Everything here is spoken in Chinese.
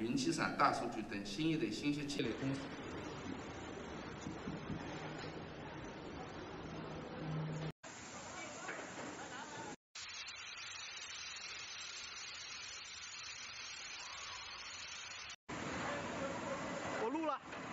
云计算、大数据等新一类信息积累工程。 我录了。